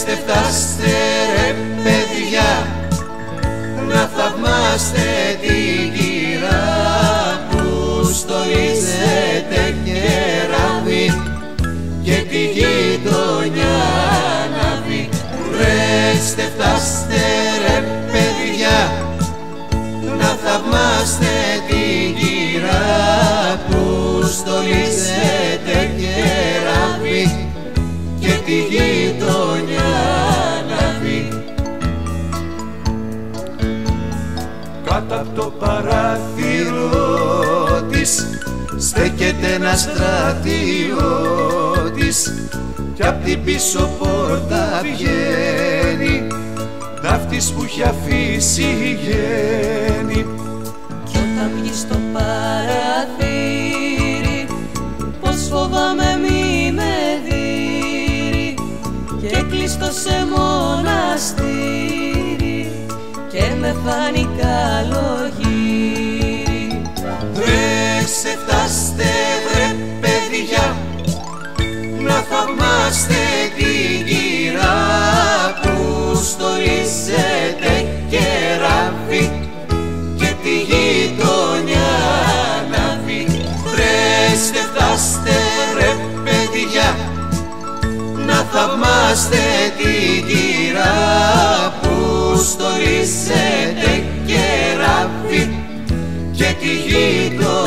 φτάστε ρε παιδιά, να θαυμάστε την κυρά που στολίζεται κεράβι και τη γειτονιά ανάβει. Βρέστε φτάστε ρε παιδιά, να θαυμάστε την κυρά που στολίζεται κεράβι και τη γειτονιά ανάβει. Κάτω απ' το παράθυρο της στέκεται ένας στρατιώτης κι απ' την πίσω πόρτα βγαίνει ναύτης που έχει αφήσει γέννη. Κι όταν βγει στο παραθύρι, πως φοβάμαι μη με δει και κλειστό σε μοναστήρι και με φάνει καλογύρι. Βρέστε φτάστε βρε παιδιά, να θαυμάστε την κυρά που στολίζεται κεράβι και τη γειτονιά ανάβει. Βρέστε φτάστε ρε παιδιά, να θαυμάστε την κυρά που στολίζεται κεράβι και τη γειτονιά